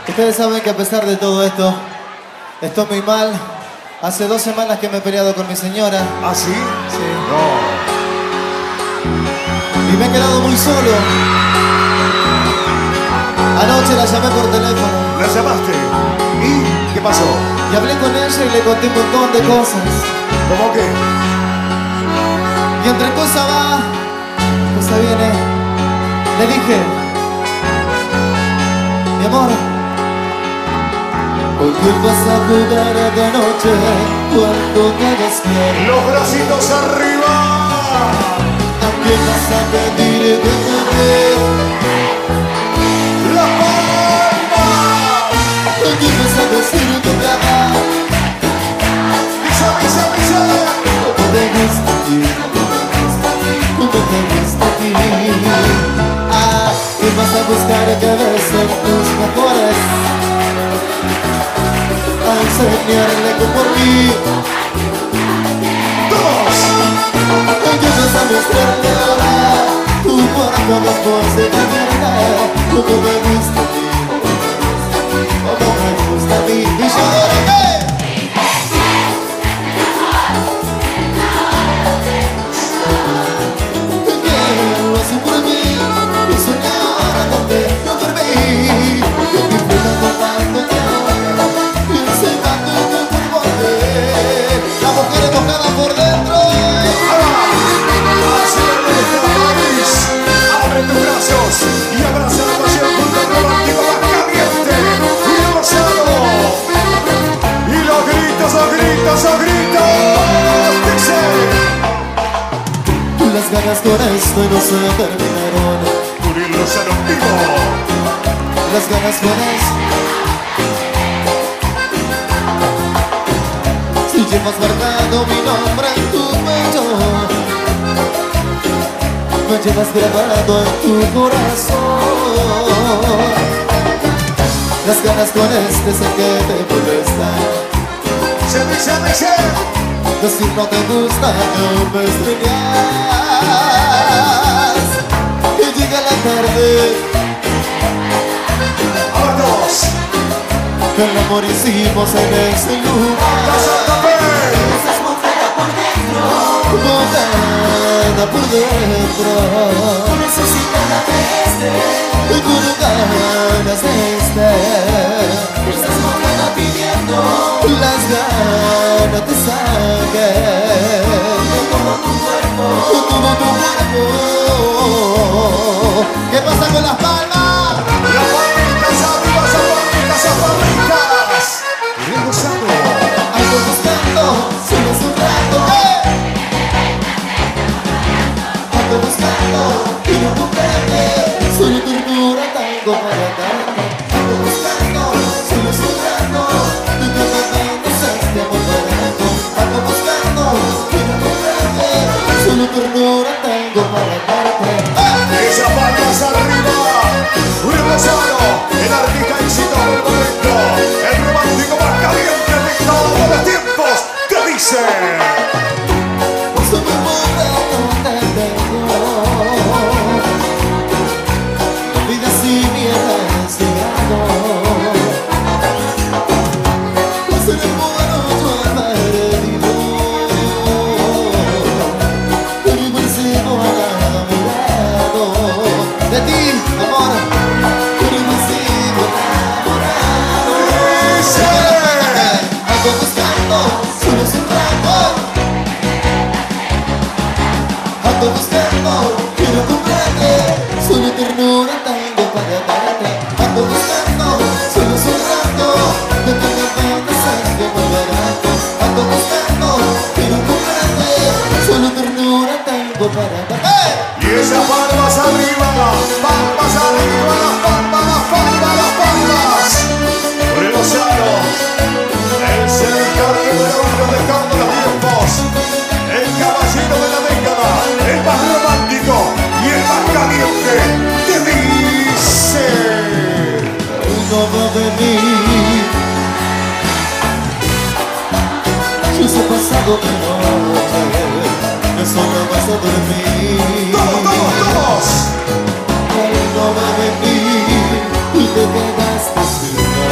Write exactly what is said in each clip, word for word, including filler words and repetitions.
Ustedes saben que a pesar de todo esto, estoy muy mal. Hace dos semanas que me he peleado con mi señora. ¿Ah, sí? Sí. No. Y me he quedado muy solo. Anoche la llamé por teléfono. ¿La llamaste? ¿Y qué pasó? Y hablé con ella y le conté un montón de cosas. ¿Cómo qué? Y entre cosa va, cosa viene. Le dije, mi amor, ¿por qué vas a jugar de noche cuando te despiertes? ¡Los bracitos arriba! ¿A quién vas a pedir que te dé? ¡La palma! ¿A quién vas a decir que te ama? ¡Pisa, pisa, pisa! ¿Cómo te gusta a ti? ¿Cómo te gusta a ti? ¿A quién vas a buscar que besen tus mejores? A enseñarle que por mí ¡Todos! ayudas a mostrarle ahora tu cuerpo después de tenerte. Como me gusta a ti, como me gusta a mí. Y yo ahora qué te quiero así por mí y soñar donde no dormí. Yo disfruto tomándote ahora y enseñándote por volver. La mujer tocada por dentro. Abre tus brazos y abraza la pasión junto al romántico más caliente y rosado. Y los gritos, los gritos, los gritos. Dice. Las ganas con esto no se terminaron. Uriel Lozano en vivo. Las ganas con esto. Si llevas marcado mi nombre en tu pecho, me llevas grabado en tu corazón. Las ganas con este sé que te molestan. Se dice, dice. Decir no te gusta, no me extrañas. Y llega la tarde, Ahora todos. que el amor hicimos en ese lugar. La Santa Fe. Estás montada por dentro, montada por dentro. Necesitada de este, y con ganas de este. Estás montada pidiendo, las ganas te saquen. Como tu cuerpo, como tu cuerpo. ¿Qué pasa con las palmas? Las palmitas arriba, esas palmitas, esas palmitas. Uriel Lozano. Ando buscando, solo es un rato. ¡Eh! Ando buscando y no comprende. Solo ternura tengo para darte. Ando buscando, solo es un rato. Y que me vendes este amor barato. Ando buscando y no comprende. Solo ternura tengo para darte. ¡Eh! Esas palmas arriba. Uriel Lozano, el artista exitoso del momento, el romántico más caliente de todos los tiempos. ¿Qué dice? Solo me muero donde tengo. Vida si vienes llegando. Se me muero yo he perdido. Y vivo encima enamorado de ti, amor. Y vivo encima enamorado. Ando buscando, solo es un rato. Ando buscando, quiero comprarte. Solo ternura tengo para darte. Ando buscando, solo es un rato. De que me vendas este muy barato. Ando buscando, quiero comprarte. Solo ternura tengo para darte. Y esas palmas arriba, palmas arriba, las palmas, las palmas, las palmas. Uriel Lozano, el cercano de oro dejando los tiempos, el caballero de la década, el más romántico y el más caliente. ¿Qué dice? No va a venir. Yo sé pasado de noche, eso no vas a dormir. ¡Todos, todos, todos! Él no va a venir y te quedaste sin nada.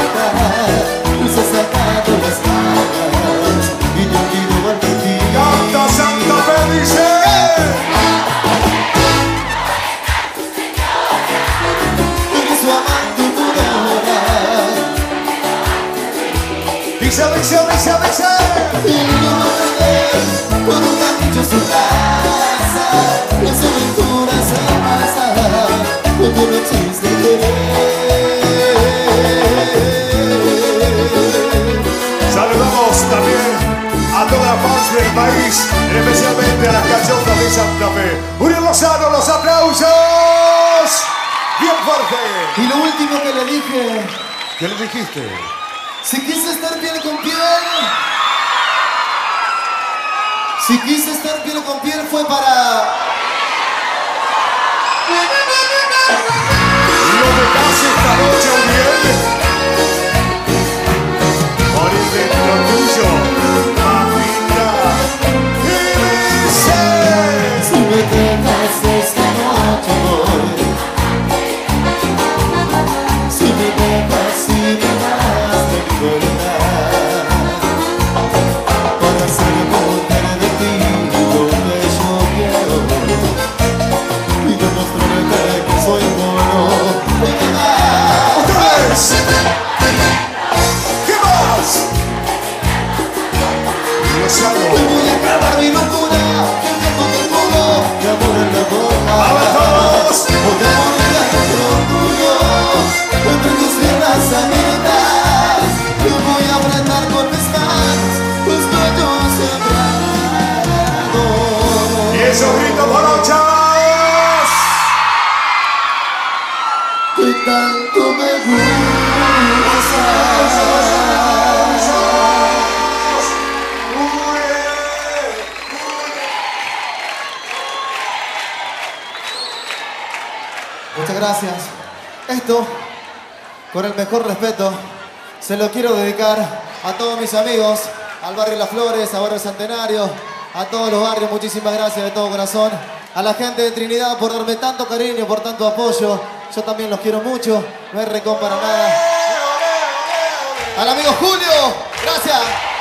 Dice, dice, dice, dice. Y yo me quedé por un capricho en su casa. Las aventuras se pasan cuando no existe querer. Saludamos también a todas las fans del país, especialmente a las cayotas de Santa Fe. Uriel Lozano, los aplausos. Bien fuerte. Y lo último que le dije, ¿Qué le dijiste? si quise estar piel con piel, si quise estar piel con piel fue para... Lo dejaste esta noche, Uriel. Por el dentro tuyo, mamita. Y dice: Si me dejas esta noche, amor. Si me dejas y me das de libertad, para hacer mujer de ti lo que yo quiero y demostrarte que soy bueno de verdad. ¡Otra vez! ¿Qué más? Lozano. Hoy voy a acabar mi locura, que el tiempo que pongo de amor en la boca. ¡Vamos! Voy a morir dentro tuyo, entre tus piernas abiertas. Yo voy a apretar con mis manos tus cuellos sembrados. Y esos gritos morochas. Que tanto me gustas. Muchas gracias. Esto, con el mejor respeto, se lo quiero dedicar a todos mis amigos, al barrio Las Flores, a barrio Centenario, a todos los barrios. Muchísimas gracias de todo corazón. A la gente de Trinidad por darme tanto cariño, por tanto apoyo. Yo también los quiero mucho. No hay recón para nada. Al amigo Julio, gracias.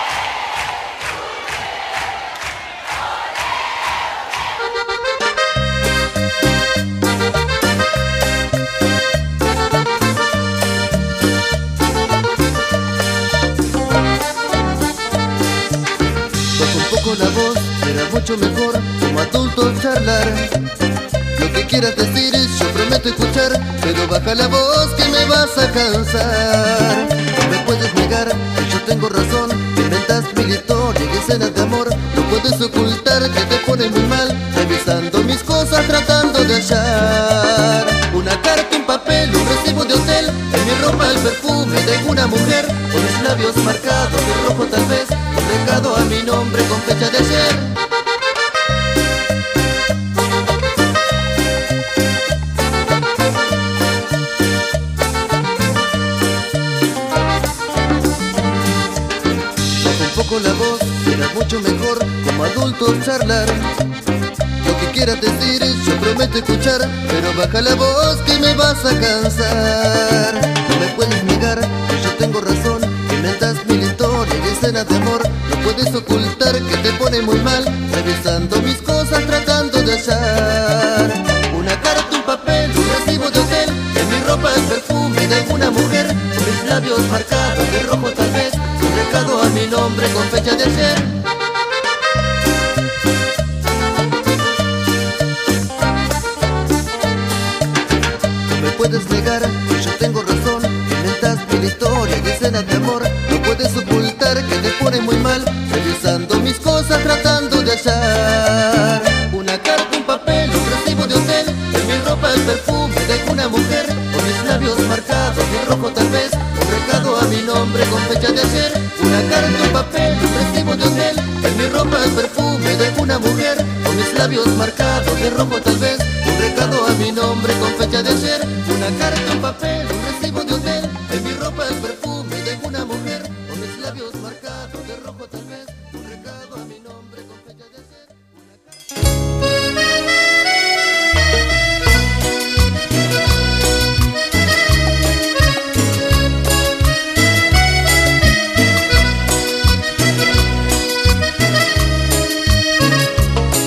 La voz será mucho mejor como adultos charlar. Lo que quieras decir yo prometo escuchar, pero baja la voz que me vas a cansar. No me puedes negar que yo tengo razón, inventas mil historias y escenas de amor. No puedes ocultar que te pone muy mal, revisando mis cosas tratando de hallar una carta, un papel, un recibo de hotel, en mi ropa el perfume de una mujer, con mis labios marcados de rojo tal vez, un recado a mi nombre con fecha de ayer. Baja un poco la voz, será mucho mejor como adultos charlar. Lo que quieras decir yo prometo escuchar, pero baja la voz que me vas a cansar. No me puedes negar que yo tengo razón, inventas mil historias y escenas de amor. No puedes ocultar que te pone muy mal, revisando mis cosas tratando de hallar una carta, un papel, un recibo de hotel, en mi ropa el perfume de una mujer, con mis labios marcados de rojo tal vez, un recado a mi nombre con fecha de ayer. Puedes negar que yo tengo razón, inventas mil historias y escenas de amor. No puedes ocultar que te pone muy mal, revisando mis cosas tratando de hallar una carta, un papel, un recibo de hotel, en mi ropa el perfume de una mujer, con mis labios marcados de rojo tal vez, un recado a mi nombre con fecha de ayer. Una carta, un papel, un recibo de hotel, en mi ropa el perfume de una mujer, con mis labios marcados de rojo tal vez, un recado a mi nombre con fecha de ayer. Una carta, un papel, un recibo de hotel, en mi ropa el perfume de una mujer, con mis labios marcados de rojo tal vez, un recado a mi nombre con fecha de ayer. Una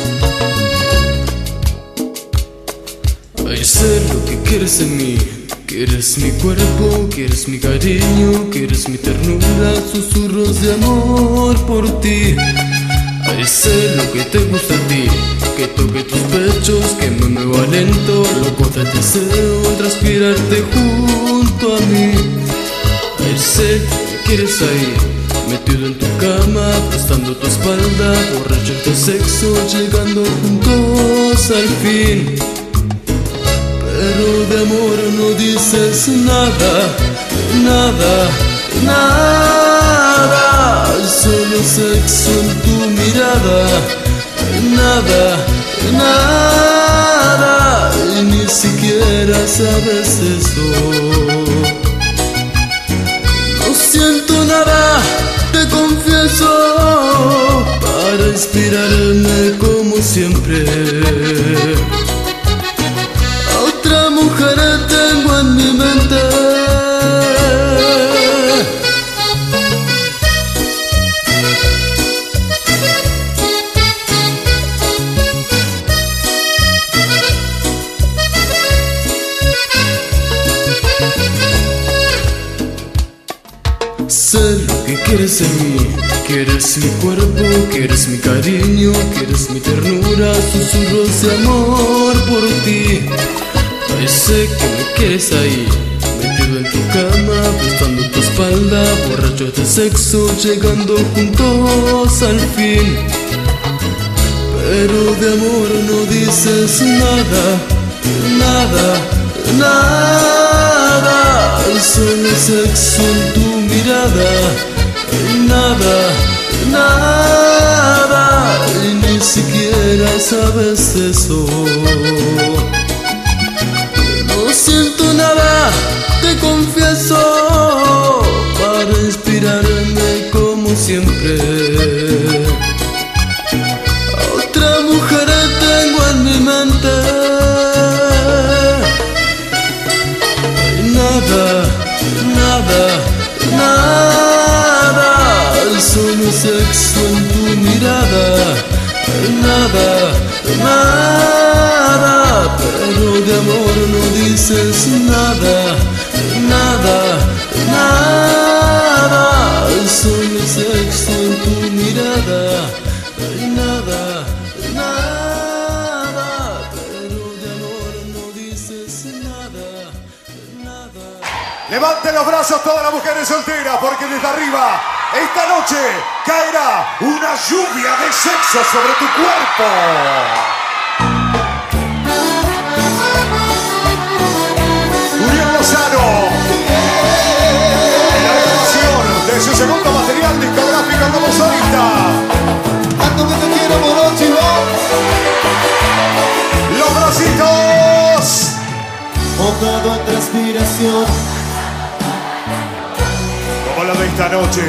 Ay, sé lo que quieres de mí, que Quieres mi cuerpo, quieres mi cariño, quieres mi ternura, susurros de amor por ti. Ay, sé lo que te gusta a ti, que toque tus pechos, que me mueva lento, loco de deseo, transpirarte junto a mí. Ay, sé que quieres ahí, metido en tu cama, prestando tu espalda, borracho de sexo, llegando juntos al fin. Pero de amor no dices nada, nada, nada. Solo sexo en tu mirada, nada, nada. Y ni siquiera sabes eso. No siento nada, te confieso, para inspirarme como siempre. Otra mujer tengo en mi mente. Sé lo que quieres en mí, quieres mi cuerpo, quieres mi cariño, quieres mi ternura, susurros de amor por ti. Ay, sé que me quieres ahí, metido en tu cama, prestando tu espalda, borracho de sexo, llegando juntos al fin. Pero de amor no dices nada, nada, nada. Solo sexo en tu mirada, nada, nada. Y ni siquiera sabes eso. No siento nada, te confieso, para inspirarme como siempre. Otra mujer tengo en mi mente. Nada, nada, nada. Solo sexo en tu mirada, nada, nada. Pero de amor no dices nada, nada, nada. Solo sexo en tu mirada, nada, nada. Pero de amor no dices nada, nada. Levanten los brazos todas las mujeres solteras, porque desde arriba, esta noche, caerá una lluvia de sexo sobre tu cuerpo. Uriel Lozano, en la grabación de su segundo material discográfico como solista. Tanto que te quiero, morocho. Los bracitos Mojado en transpiración, como la de esta noche.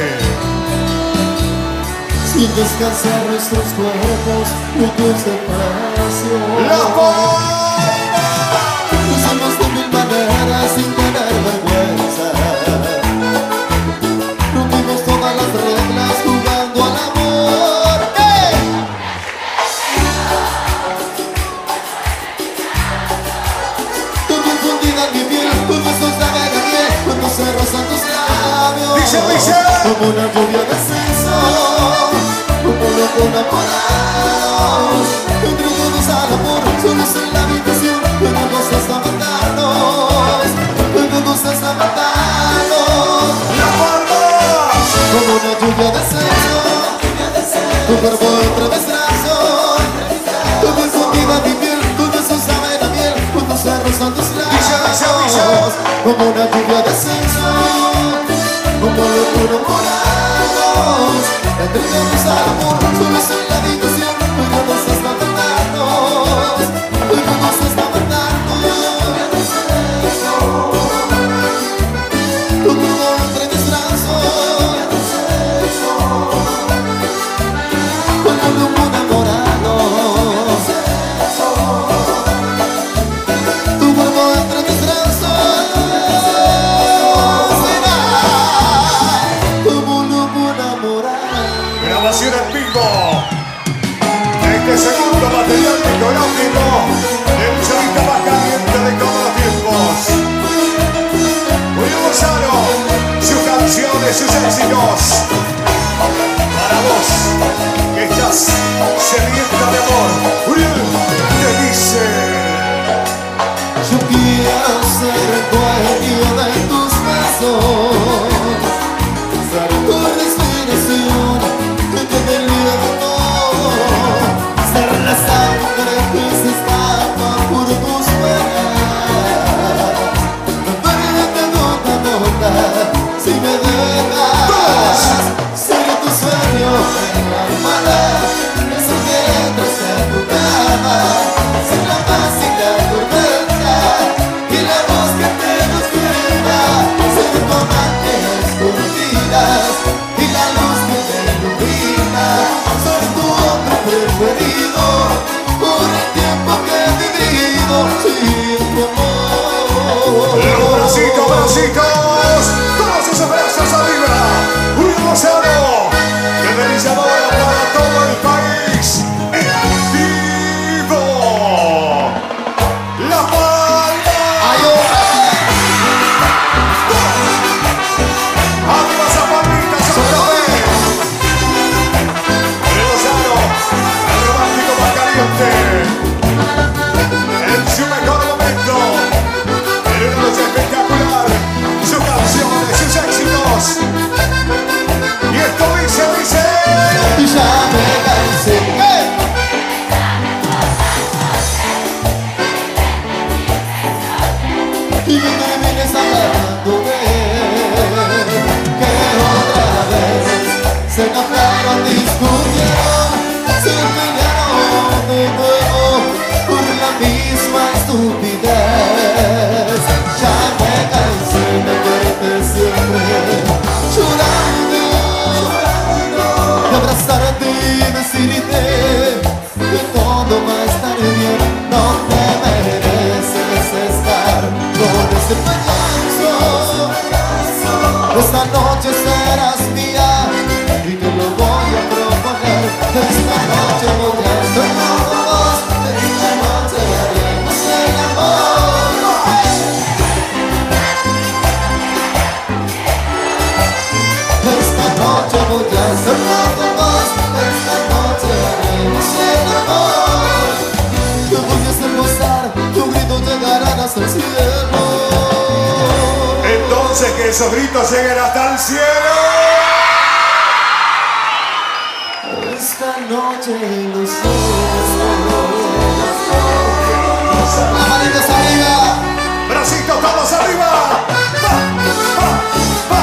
sin descansar nuestros cuerpos, mutuos separación. ¡La palma! Usamos de mil maneras sin tener vergüenza. Rompimos todas las reglas jugando al amor. ¡Hey! Tú confundida en mi piel, tus besos de abeja, cuando se rozan tus labios. Dice, dice. Como una lluvia de sexo, como loco enamorados. Entre todos al amor, solos en la habitación, luego nos hasta matarnos, luego nos hasta matarnos. ¡La palma! Como una lluvia de sexo, tu cuerpo entre mis brazos, tu confundida mi piel, tus besos saben a miel, cuando se rozan tus labios. Como una lluvia de sexo, como locura enamorados. Entregamos al amor, solos en la habitación, luego nos hasta matarnos, luego nos hasta matarnos. Tu cuerpo entre mis brazos, como loco enamorado. Tu cuerpo entre mis brazos, como loco enamorado. Grabación en vivo de este segundo material discográfico del chavista más caliente de todos los tiempos. Rositos, todos esos brazos arriba. Julio Lozano, desde Villadora para todo el país. En vivo. La Palma. Arriba esa palmita, otra vez. Julio Lozano, el romántico más caliente. En su mejor momento. En una noche espectacular. Sus canciones, sus éxitos. Y esto dice, dice. Y ya me cansé. ¡Hey! Y no me vienes hablando de que otra vez se enojaron, discutieron, se pelearon de nuevo por la misma estupidez. Ya me cansé de verte siempre llorando, de abrazarte y decirte que todo va a estar bien. No te mereces estar con este payaso. Esta noche serás mía y te lo voy a proponer. Esta noche voy a estar con vos. Esta noche haremos el amor. Esta noche voy a estar con vos. Esta noche haremos el amor. Te voy a hacer gozar, tus gritos llegarán hasta el cielo. Entonces que esos gritos lleguen hasta el cielo. Esta noche los ojos. Las manitos arriba. Bracitos todos arriba. Pa, pa, pa.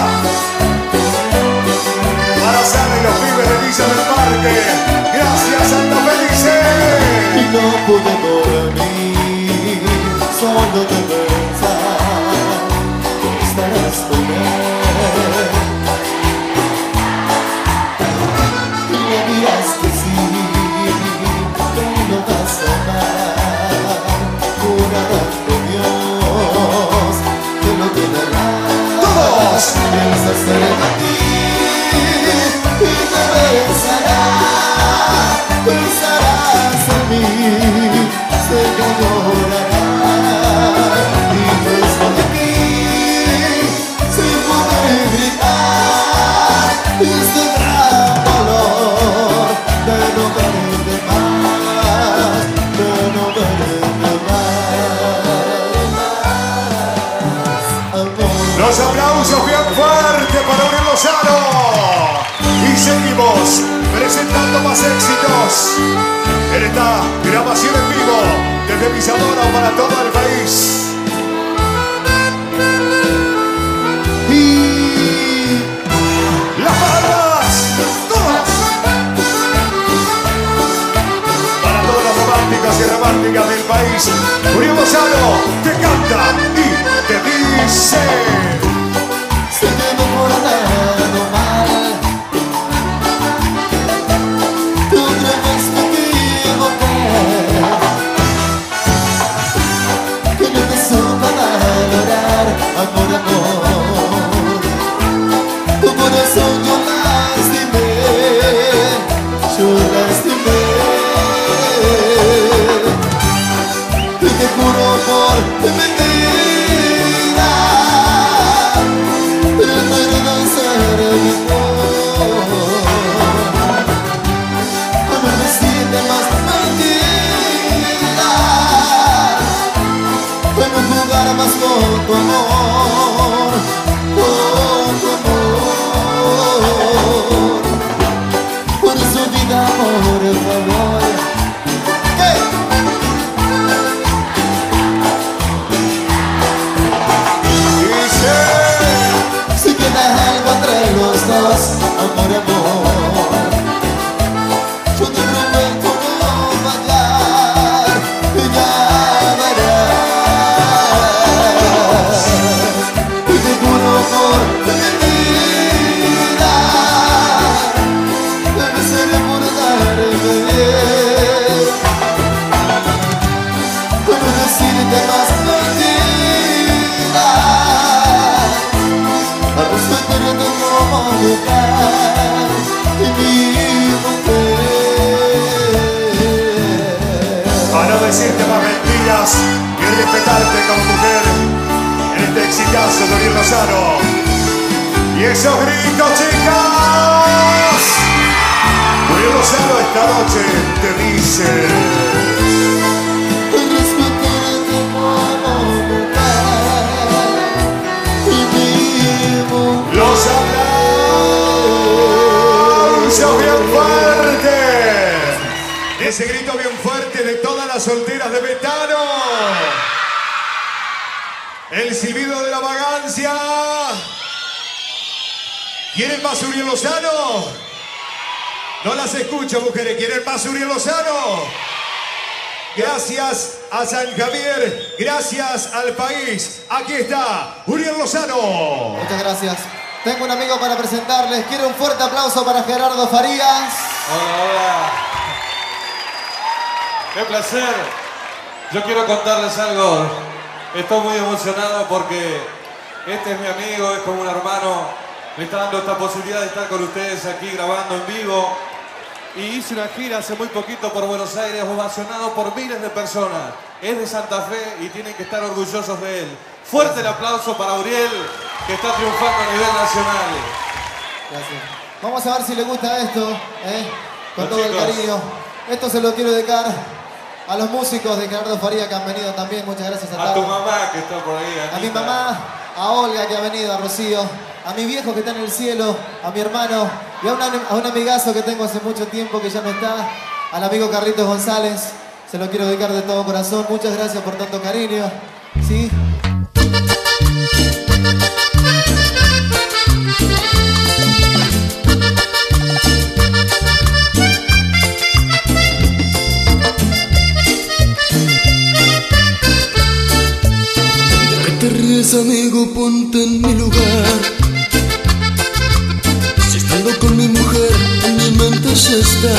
Para Sara y los pibes de Villa del Parque. Gracias, Santa Felice. Y no pude dormir, solo de pensar que estarás con él. Y me dirás que sí, que no vas a amar. Jurarás por Dios que no te dará. Todos. Piensas ser en ti y te besará. Pensarás en mí, sé que llorarás. Y yo estoy aquí, sin poder gritar. Y este gran dolor de no verte más, de no verte más, amor. Los aplausos bien fuertes para Uriel Lozano. Y seguimos presentando más éxitos en esta grabación en vivo desde Villadora para todo el país. Y Las palmas, todas. Para todas las románticas y románticas del país, Uriel Lozano te canta y te dice. se me he portado mal. Tú otra vez me equivoqué, que no me supo valorar. Amor, amor, tu corazón yo lastimé, yo lastimé. Y te juro por mi vida, tratar de ser mejor. No me decirte más mentiras, para no jugar más con tu amor, con tu amor. a respetarte como mujer y mi mujer. A no decirte más mentiras y respetarte como mujer en este exitazo de Uriel Lozano. Y esos gritos, chicas. Uriel Lozano esta noche te dice: respetarte como mujer y mi mujer. los aplausos bien fuertes. Ese grito bien fuerte de todas las solteras de Betano. El silbido de la vagancia. ¿Quieren más Uriel Lozano? No las escucho, mujeres. ¿Quieren más Uriel Lozano? Gracias a San Javier, gracias al país. Aquí está Uriel Lozano. Muchas gracias. Tengo un amigo para presentarles. Quiero un fuerte aplauso para Gerardo Farías. Hola, hola. Qué placer. Yo quiero contarles algo. Estoy muy emocionado porque este es mi amigo, es como un hermano. Me está dando esta posibilidad de estar con ustedes aquí grabando en vivo. Y hice una gira hace muy poquito por Buenos Aires, ovacionado por miles de personas. Es de Santa Fe y tienen que estar orgullosos de él. Fuerte el aplauso para Uriel, que está triunfando a nivel nacional. Gracias. Vamos a ver si le gusta esto, ¿eh? Con Los todo chicos. el cariño. Esto se lo quiero dedicar a los músicos de Gerardo Farías que han venido también. Muchas gracias a A tu todos. mamá que está por ahí. A mi Anita. mamá, a Olga que ha venido, a Rocío, a mi viejo que está en el cielo, a mi hermano y a, una- a un amigazo que tengo hace mucho tiempo que ya no está, al amigo Carlitos González. Se lo quiero dedicar de todo corazón. Muchas gracias por tanto cariño. ¿Sí? ¿De qué te ríes, amigo? Ponte en mi lugar. Si estando con mi mujer en mi mente ya está.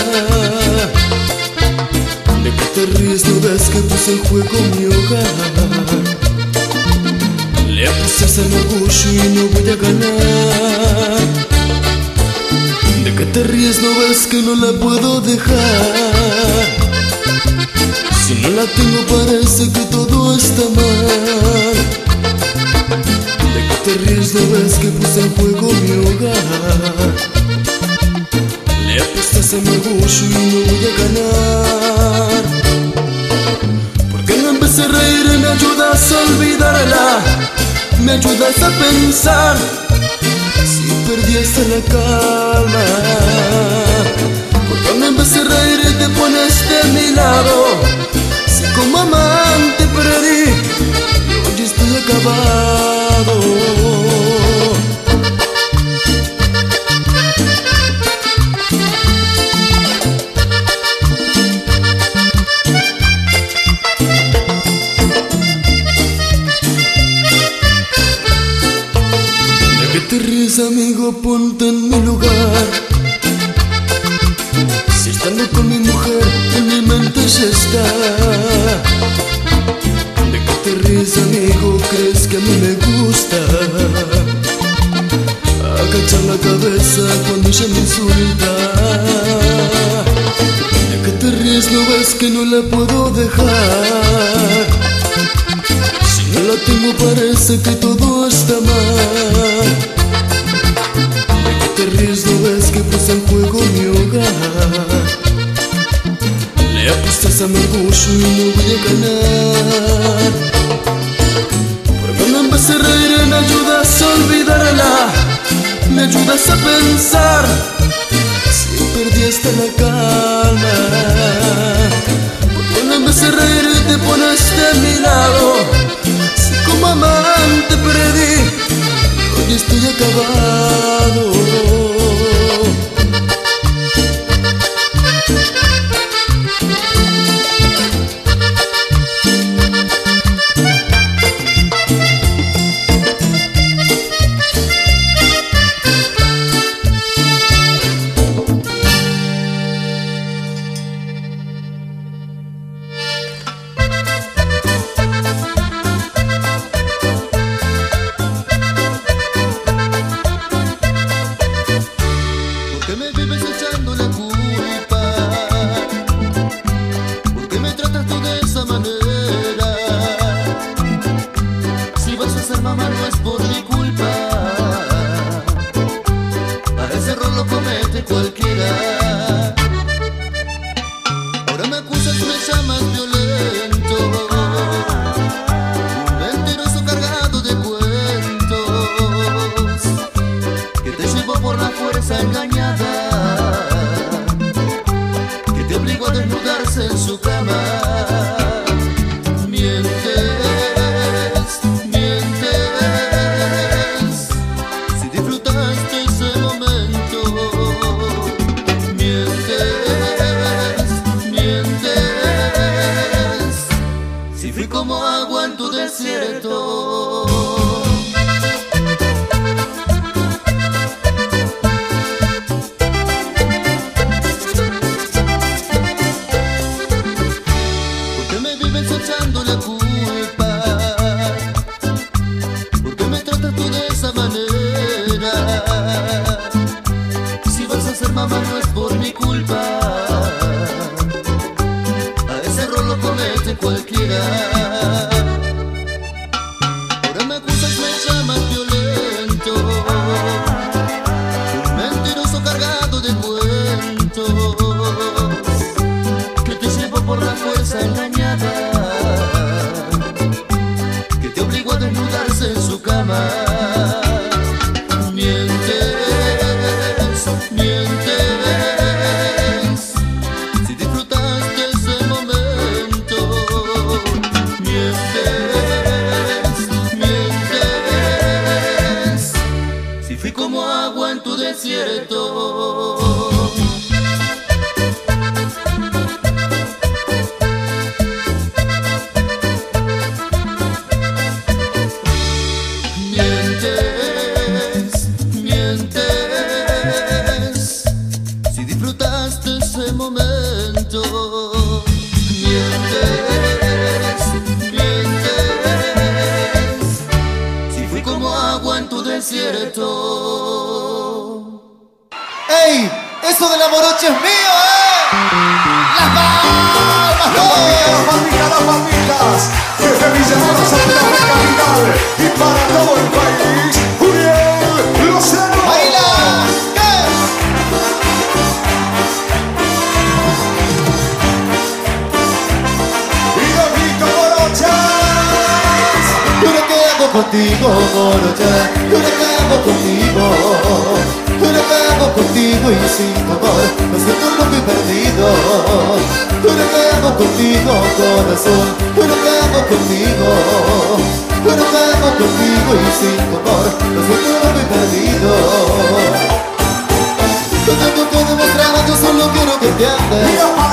¿De qué te ríes? ¿No ves que puse en juego mi hogar? Le apuestas al orgullo y no voy a ganar. ¿De qué te ríes? ¿No ves que no la puedo dejar? Si no la tengo parece que todo está mal. ¿De qué te ríes? ¿No ves que puse en juego mi hogar? Le apuestas a mi orgullo y no voy a ganar. ¿Por qué no empecé a reír y me ayudas a olvidarla? Me ayudas a pensar si perdí hasta la calma. ¿Por qué no empecé a reír y te pones de mi lado? Si como amante perdí y hoy estoy acabado. ¿De qué te ríes, amigo? Ponte en mi lugar. Si estando con mi mujer en mi mente ya está. ¿De qué te ríes, amigo? ¿Crees que a mí me gusta agachar la cabeza cuando ella me insulta? ¿De qué te ríes? ¿No ves que no la puedo dejar? Si no la tengo parece que todo está mal. ¿De qué te ríes? ¿No ves que puse en juego mi hogar? Le apuestas a mi orgullo y no voy a ganar. ¿Por qué no empecé a reír y me ayudas a olvidarla? Me ayudas a pensar si perdí hasta la calma. ¿Por qué no empecé a reír y te pones de mi lado? Si como amante perdí y hoy estoy acabado. cualquiera. Ahora me acusas, me llamas violento, un mentiroso cargado de cuentos, que te llevó por la fuerza engañada, que te obligó a desnudarse en su cama. Mientes, mientes, si disfrutaste ese momento. Mientes, mientes, si fui como agua en tu desierto. Echando la culpa, ¿por qué me tratas tú de esa manera? Si vas a ser mamá no es por mi culpa, a ese error lo comete cualquiera. Ahora me acusas, me llamas violento, un mentiroso cargado de cuentos, que te llevo por la fuerza engañada, que te obligó a desnudarse en su cama. Mientes, mientes, si disfrutaste ese momento. Mientes, mientes, si fui como agua en tu desierto. Momento. Mientes, mientes, si fui como agua en tu desierto. ¡Ey! ¡Eso de la morocha es mío, eh! ¡Las palmas! Las palmitas, las palmitas, las palmitas. Desde Villanueva, Santa Fe capital y para todo el país, Julián Lozano. ¡Baila! Contigo, morocha, yo la cago contigo, yo la cago contigo y sin tu amor me siento loco y perdido. Yo la cago contigo, corazón, yo la cago contigo, yo la cago contigo y sin tu amor me siento loco y perdido. Yo tengo que demostrar, yo solo quiero que te andes.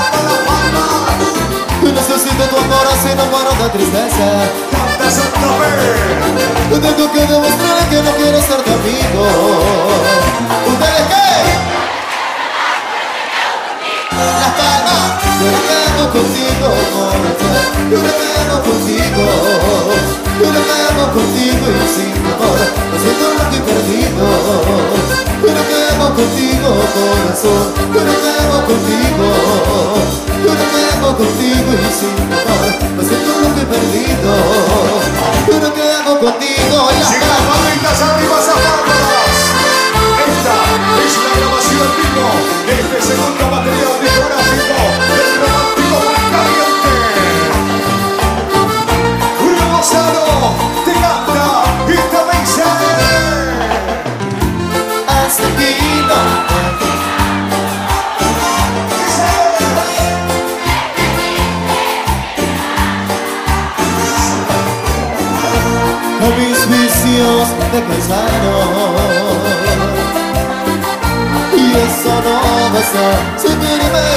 Yo necesito tu amor, así no muero de tristeza. ¡Canta Santa Fe! Yo tengo que demostrar que no quiero ser tu amigo. ¿Ustedes qué? Las palmas. Yo la cago contigo, morocha, yo la cago contigo, yo la cago contigo y sin tu amor me siento loco y perdido. Yo la cago contigo, corazón, yo la cago contigo, yo la cago contigo y sin tu amor me siento loco y perdido. Yo la cago contigo y las ¡Sigan las palmitas arriba, esas palmas! Esta es la grabación en vivo de este segundo material discográfico del romántico Caliente. Julián Lozano te canta y te dice: hasta aquí no. A mis vicios te cansaron y eso no vas a sentirme.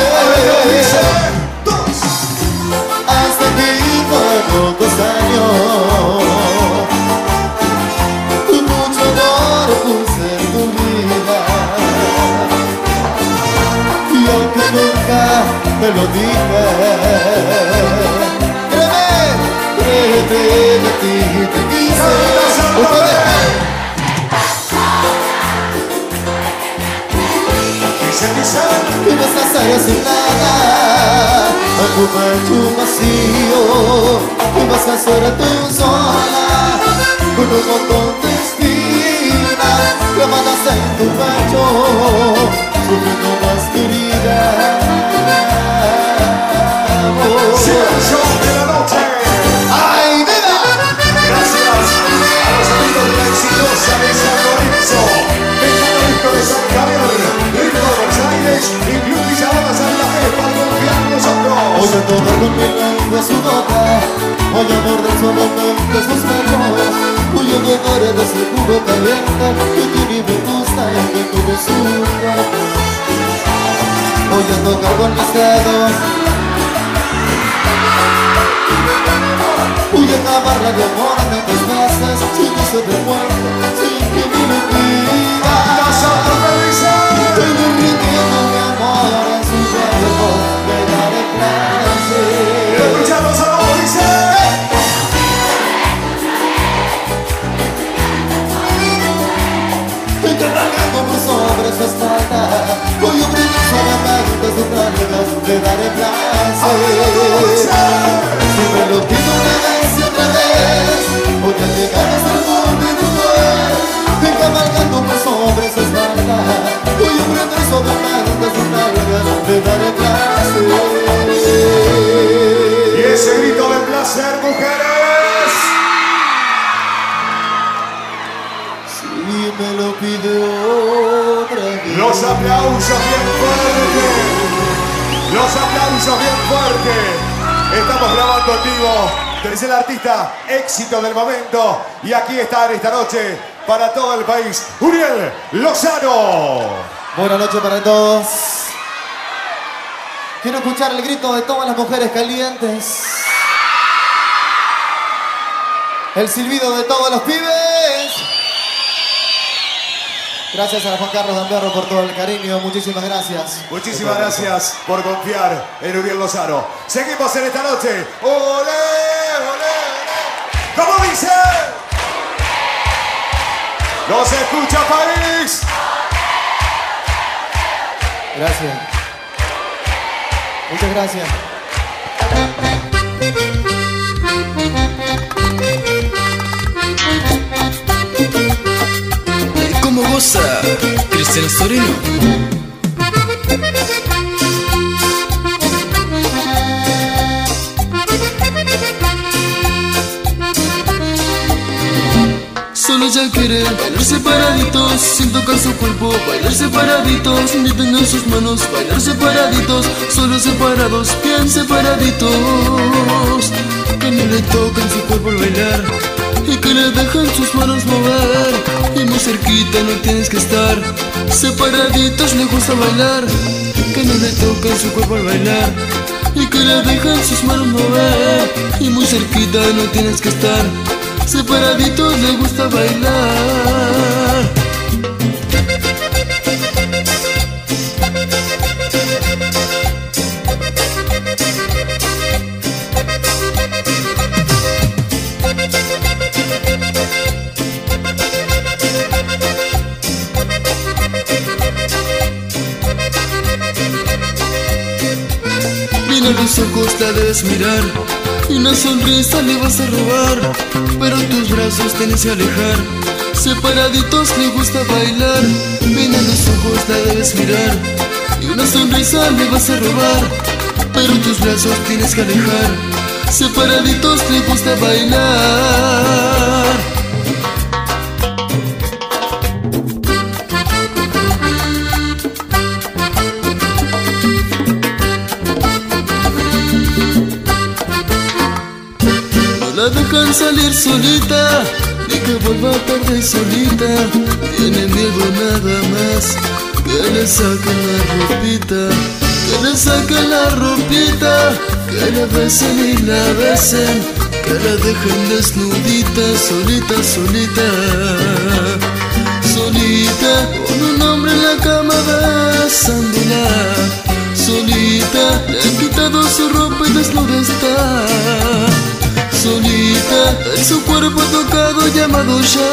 Hasta aquí pocos años, mucho amor puse en tu vida, y aunque nunca te lo dije, créeme, créeme, a ti te quise. Que no estás ahí sin nada, ocupa tu vacío, y vas a ser tú sola, con un montón de espinas clavadas en tu pecho. sufriendo más querida. Silencio de la noche. ¡Ay, nena! Gracias a los amigos de la exitosa de San Lorenzo, Mejano Disco de San Javier, Ritmo de Buenos Aires y Club Villabona Santa Fe para confiar en nosotros. Voy a tocar con mi lengua su boca, voy a morder suavemente sus labios, voy a beber de ese jugo caliente que tiene y me gusta y que tiene su cuerpo. Voy a tocar con mis dedos, voy a acabarla de amor tantas veces, sin que se te muerda, sin que me lo pida. Nosotros me dicen. Estoy derritiendo mi amor en su cuerpo, le daré placer. Escuchamos a vos, dice. Estoy cabalgando por sobre su espalda, voy a brindar suavemente sus nalgas, le daré placer. Si me lo pido una vez y otra vez, voy a llegar hasta el fondo y después. Estoy cabalgando por sobre su espalda, voy a brindar suavemente sus nalgas, le daré placer. Y ese grito de placer, mujeres. Si me lo pide otra vez. Los aplausos bien fuertes. Los aplausos bien fuertes. Estamos grabando en vivo. Tercer artista, éxito del momento. Y aquí está esta noche para todo el país, Uriel Lozano. Buenas noches para todos. Quiero escuchar el grito de todas las mujeres calientes. El silbido de todos los pibes. Gracias a Juan Carlos Damberro por todo el cariño. Muchísimas gracias. Muchísimas gracias por confiar en Uriel Lozano. Seguimos en esta noche. ¡Olé, olé, olé! ¿Cómo dice? ¡Nos escucha, país! Gracias. Muchas gracias. ¿Cómo goza Cristian Storino? Solo ella quiere bailar separaditos, sin tocar su cuerpo, bailar separaditos, ni tener sus manos, bailar separaditos, solo separados, bien separaditos. Que no le toquen su cuerpo al bailar y que le dejen sus manos mover. Y muy cerquita no tienes que estar, separaditos le gusta bailar. Que no le toquen su cuerpo al bailar y que le dejen sus manos mover. Y muy cerquita no tienes que estar, separaditos le gusta bailar. Mira los ojos, la debes mirar y una sonrisa le vas a robar, pero tus brazos tienes que alejar, separaditos le gusta bailar. Ven a los ojos, la debes mirar y una sonrisa le vas a robar, pero tus brazos tienes que alejar, separaditos le gusta bailar. La dejan salir solita, ni que vuelva tarde solita. Tiene miedo nada más, que le saquen la ropita, que le saquen la ropita, que la besen y la besen, que la dejen desnudita, solita, solita, solita, con un hombre en la cama besándola, solita, le han quitado su ropa y desnuda está. Solita, en su cuerpo tocado llamado ya.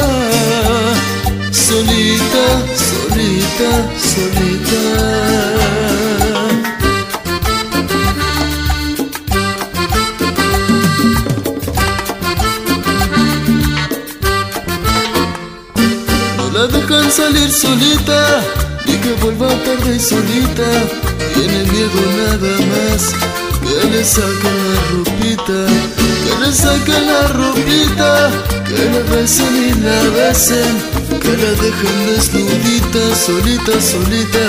Solita, solita, solita. No la dejan salir solita, y que vuelva tarde y solita. Tiene miedo nada más que le saquen la ropita, que le saquen la ropita, que la besen y la besen, que la dejen desnudita, solita, solita,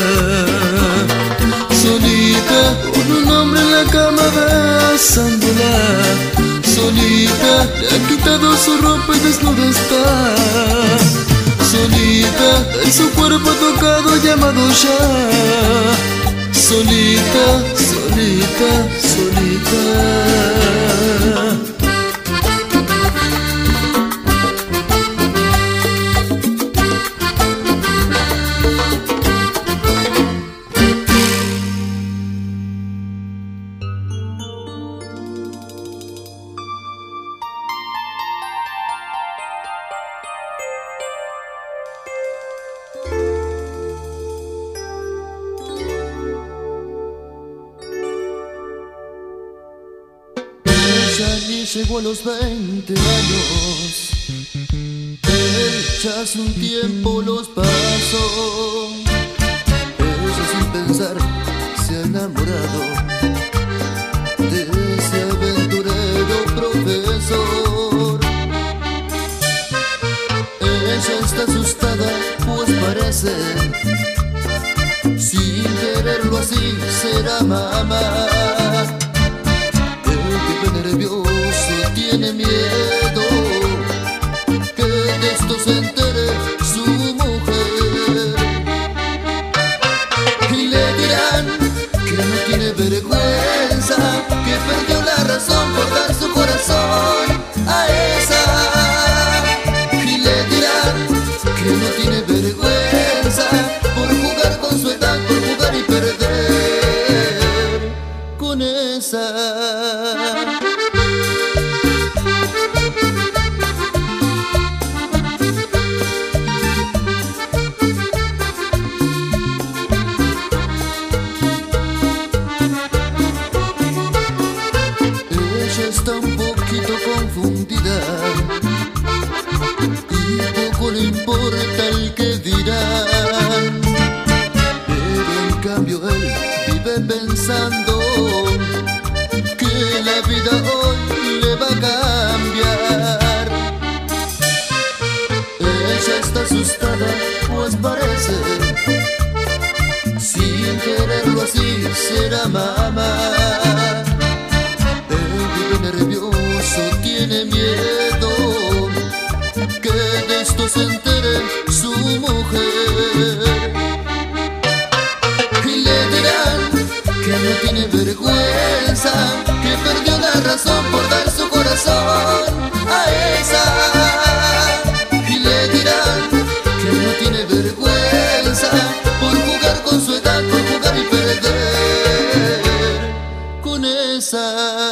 solita, con un hombre en la cama besándola, solita, le han quitado su ropa y desnuda está, solita, en su cuerpo tocado llamado ya, solita, solita, solita. Ya ni llegó a los veinte años, él ya hace un tiempo los pasó. Ella sin pensar se ha enamorado de ese aventurero profesor. Ella está asustada, pues parece, sin quererlo así, será mamá. Nervioso, tiene miedo que de esto se entere su mujer, y le dirán que no tiene vergüenza, que perdió la razón por dar su corazón a esa, y le dirán que no tiene vergüenza por jugar con su edad, por jugar y perder con esa. Está un poquito confundida y poco le importa el que dirán, pero en cambio él vive pensando que la vida hoy le va a cambiar. Ella está asustada, pues parece, sin quererlo así, será mamá. Nervioso, tiene miedo que de esto se entere su mujer, y le dirán que no tiene vergüenza, que perdió la razón por dar su corazón a esa, y le dirán que no tiene vergüenza por jugar con su edad, por jugar y perder con esa.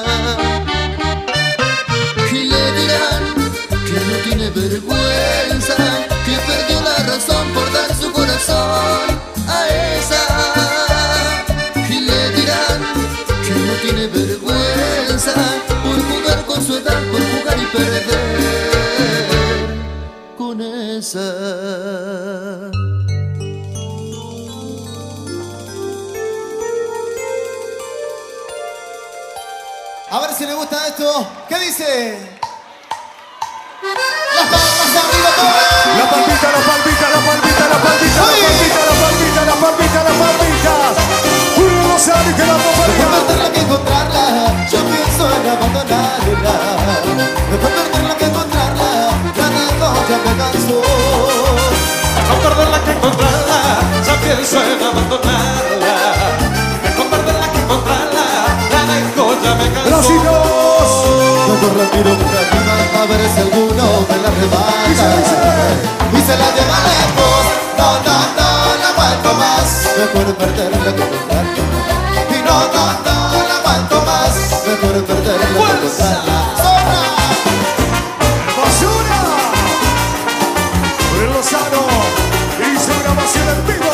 Vergüenza, que perdió la razón por dar su corazón a esa, y le dirán que no tiene vergüenza por jugar con su edad, por jugar y perder con esa. A ver si le gusta esto. ¿Qué dice? Las palmas arriba todas. La palmita, la palmita, la palmita, la palmita, la palmita, la palmita, la palmita, la palmita. Julio Rosario, que la Mejor palmita. perderla que encontrarla. Yo pienso en abandonarla. Mejor perderla que encontrarla. Ya tengo, ya me cansó. Mejor perderla que encontrarla. Ya pienso en abandonarla. Mejor perderla que encontrarla. Ya tengo, ya me cansó. Bracitos. Mejor la miro por arriba a ver si alguno me la rebata y se la lleva lejos. No, no, no, no aguanto más. Mejor perderla que encontrarla. Y no, no, no, no aguanto más. Mejor perderla que encontrarla. ¡Sobra! Basura. Julio Lozano y su grabación en vivo.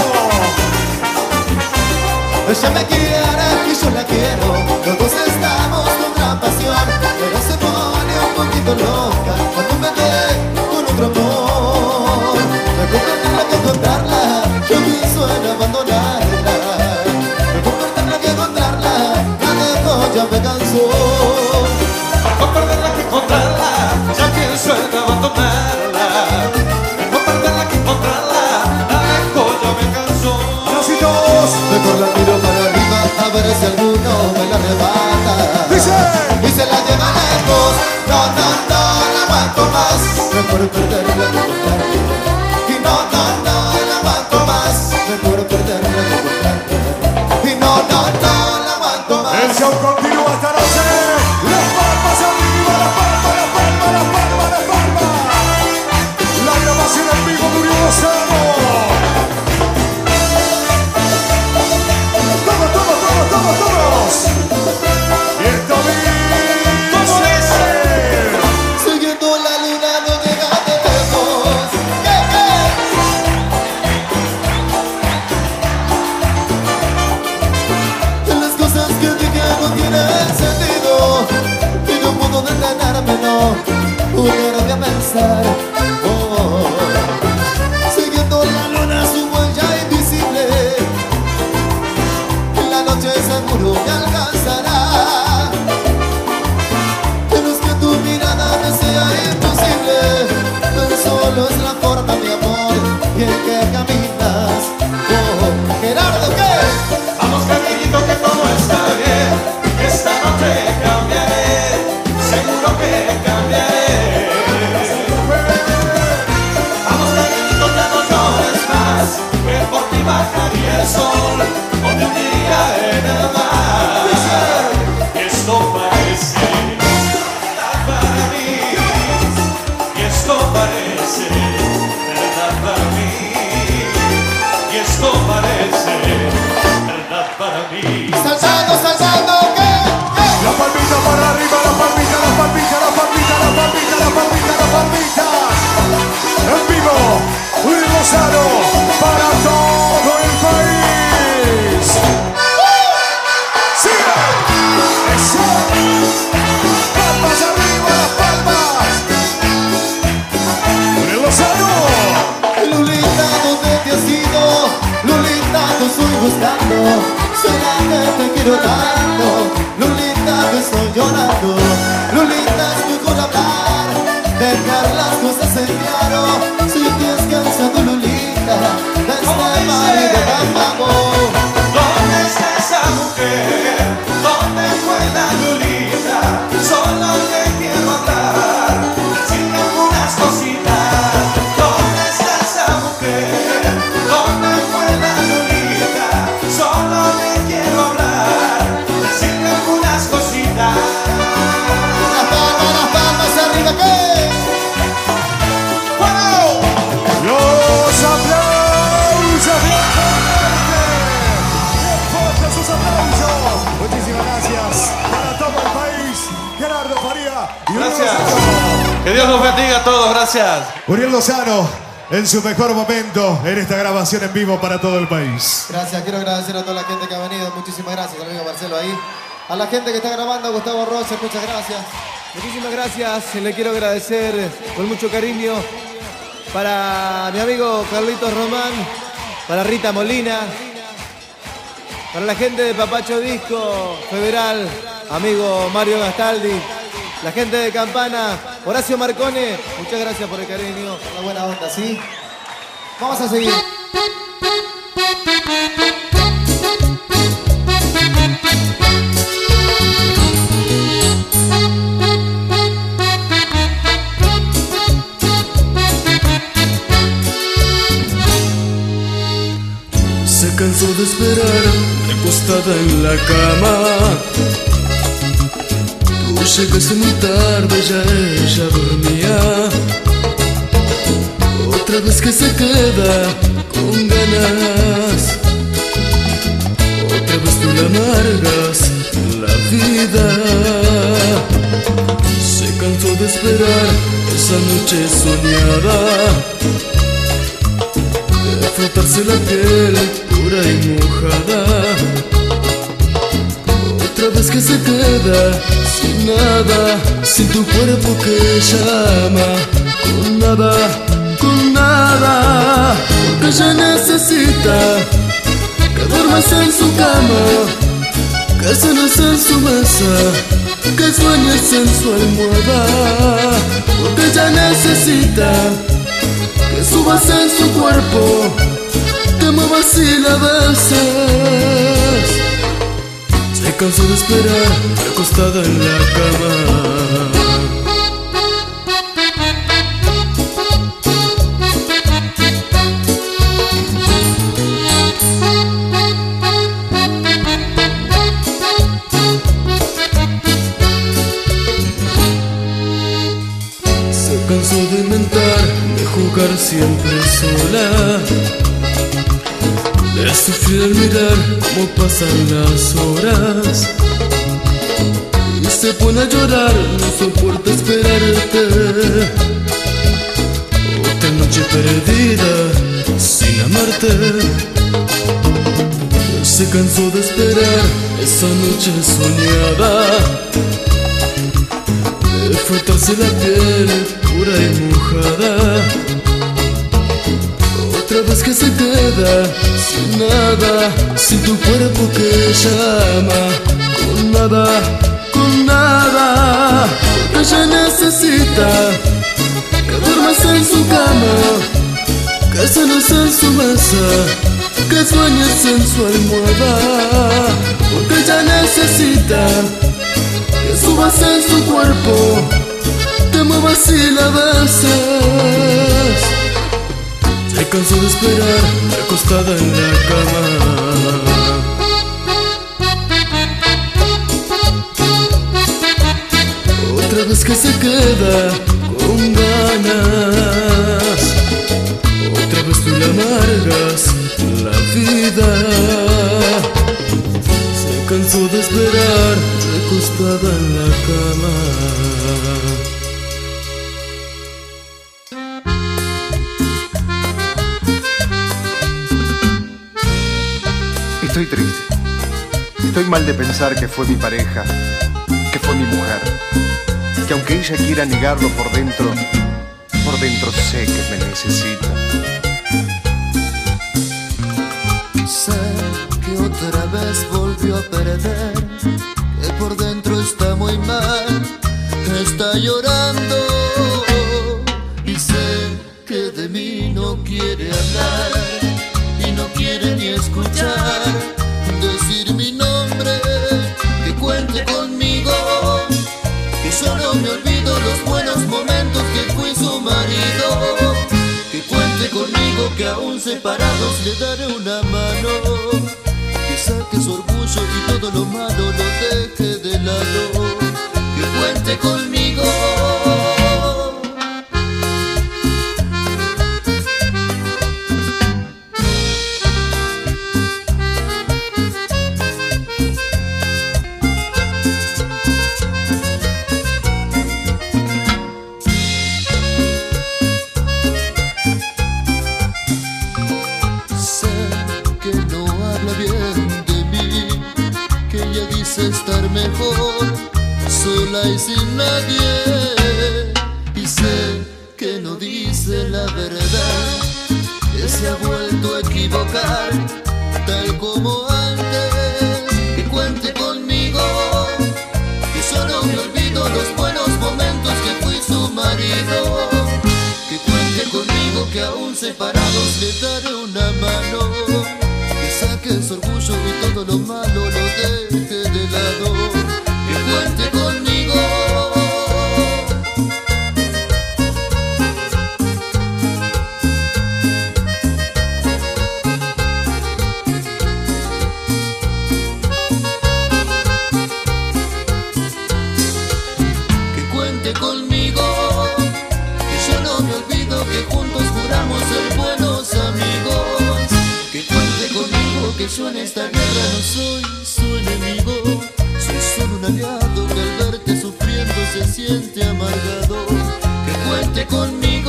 Ella me quiere y yo la quiero. Los dos estamos con gran pasión, pero se pone un poquito loca cuando me ve con otro amor. Mejor perderla que encontrarla. Yo pienso en abandonarla. Mejor perderla que encontrarla. La dejo, ya me cansó. Así todos. Mejor la tiro para arriba a ver si alguno me la arrebata. Dice. Y se la lleva lejos. No, no, no, la aguanto más. Mejor perderla que encontrarla. Y no, no, no, la aguanto más. Mejor perderla que encontrarla. Y no, no, no, la aguanto más. El show continúa esta noche. Las palmas arriba, las palmas, las palmas, las palmas, las palmas. La grabación en vivo Muriel Lozano. Todos, todos, todos, todos, todos. Y esto ¿Cómo dice. Siguiendo la luna no llega de lejos. ¡Eh, eh! Las cosas que dije no tienen sentido y no puedo detenerme, no pudiera de pensar. Oh, siguiendo la luna su huella invisible, la noche seguro me alcanzará. Pero es que tu mirada me sea imposible. Tan solo es la forma, mi amor, y en que caminas. Oh, Gerardo, ¿qué? Vamos, cariñito, que todo está bien. Esta noche cambiaré, seguro que cambiaré. Vamos, cariñito, ya no llores más, que por ti bajaría el sol, o te hundiría en el mar. Esto parece verdad para mí, y esto parece verdad para mí, y esto parece verdad para mí. Saltando, saltando, ¿qué? ¿Qué? La palmita para arriba, la palmita, la palmita, la palmita, la palmita, la palmita, la palmita. En vivo, Muriel Lozano para todo el país. ¡Sigue! ¡Eso! ¡Palmas arriba, las palmas! Muriel Lozano. Lulita, ¿dónde te has ido? Lulita, te estoy buscando. ¿Será que te quiero tanto? Lulita, que estoy llorando. Lulita, es mejor hablar, dejar las cosas en claro. Si te has cansado, Lulita, de este mar y de Bambamo. ¿Dónde está esa mujer? ¿Dónde fue la Lulita? Solo le quiero hablar, sin algunas cositas. ¿Dónde está esa mujer? ¿Dónde fue la Lulita? Solo le quiero hablar, sin algunas cositas. Las palmas, las palmas arriba, ¿qué? ¡Wow! Los aplausos, bien fuerte. Bien fuerte sus aplausos. Muchísimas gracias para todo el país. Gerardo Faría y Muriel Gracias. Lozano. Que Dios los bendiga a todos, gracias. Muriel Lozano en su mejor momento en esta grabación en vivo para todo el país. Gracias, quiero agradecer a toda la gente que ha venido. Muchísimas gracias al amigo Marcelo ahí. A la gente que está grabando, Gustavo Rocha, muchas gracias. Muchísimas gracias, le quiero agradecer con mucho cariño para mi amigo Carlitos Román, para Rita Molina, para la gente de Papacho Disco Federal, amigo Mario Gastaldi, la gente de Campana, Horacio Marcone, muchas gracias por el cariño. Una buena onda, ¿sí? Vamos a seguir. Se cansó de esperar, recostada en la cama. Tú llegaste muy tarde, ya ella dormía. Otra vez que se queda con ganas. Otra vez tú le amargas la vida. Se cansó de esperar esa noche soñada, de frotarse la piel pura y mojada. Otra vez que se queda sin nada, sin tu cuerpo que llama, con nada, con nada, porque ella necesita que duermas en su cama, que cenes en su mesa, que sueñes en su almohada, porque ella necesita que subas en su cuerpo, te muevas y la beses. Se cansó de esperar recostada en la cama. Cansó de inventar, de jugar siempre sola, de sufrir al mirar cómo pasan las horas, y se pone a llorar, no soporta esperarte. Otra noche perdida, sin amarte. Se cansó de esperar esa noche soñada, de frotarse la piel pura y mojada. Otra vez que se queda sin nada, sin tu cuerpo que llama, con nada, con nada. Porque ella necesita que duermas en su cama, que cenes en su mesa, que sueñes en su almohada. Porque ella necesita que subas en su cuerpo, te muevas y la beses. Se cansó de esperar acostada en la cama. Otra vez que se queda con ganas, otra vez tú le amargas la vida. Se cansó de esperar acostada en la cama. Estoy triste. Estoy mal de pensar que fue mi pareja, que fue mi mujer. Que aunque ella quiera negarlo por dentro, por dentro sé que me necesita. Sé que otra vez volvió a perder, que por dentro está muy mal, está llorando. Y sé que de mí no quiere hablar, y no quiere ni escuchar decir mi nombre, que cuente conmigo, que solo me olvido los buenos momentos que fui su marido. Que cuente conmigo, que aún separados le daré una mano, que saque su orgullo y todo lo malo lo deje de lado. Que cuente conmigo. Estar mejor sola y sin nadie, y sé que no dice la verdad, que se ha vuelto a equivocar tal como antes. Que cuente conmigo, que solo me olvido los buenos momentos que fui su marido. Que cuente conmigo, que aún separados le daré una mano, que saque su orgullo y todo lo malo lo deje de lado. Que cuente conmigo. Que cuente conmigo, que yo no me olvido que juntos juramos ser buenos amigos. Que cuente conmigo, que yo en esta guerra no soy su enemigo, soy solo un aliado que al verte sufriendo se siente amargado. Que cuente conmigo.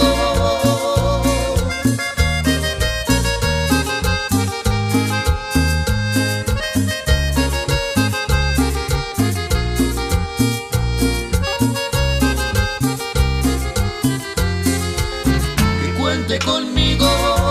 Que cuente conmigo.